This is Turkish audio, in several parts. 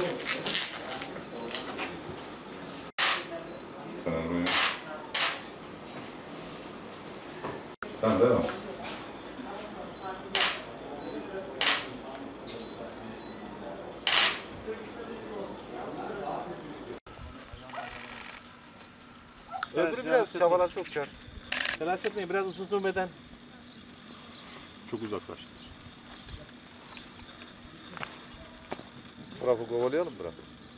Tamam, devam. Öbürü biraz çabalar çok çar. Telaş etmeyin, biraz ısınsın beden. Çok uzaklaştı. Tarafı kovalayalım biraz.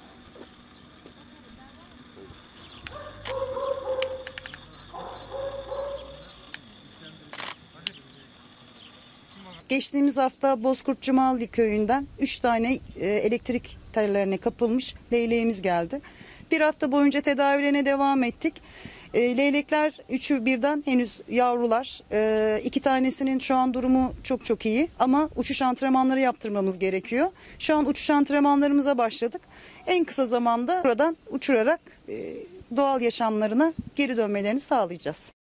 Geçtiğimiz hafta Bozkurt Cumalı köyünden 3 tane elektrik tellerine kapılmış leyleğimiz geldi. Bir hafta boyunca tedavilerine devam ettik. Leylekler üçü birden henüz yavrular. 2 tanesinin şu an durumu çok iyi ama uçuş antrenmanları yaptırmamız gerekiyor. Şu an uçuş antrenmanlarımıza başladık. En kısa zamanda buradan uçurarak doğal yaşamlarına geri dönmelerini sağlayacağız.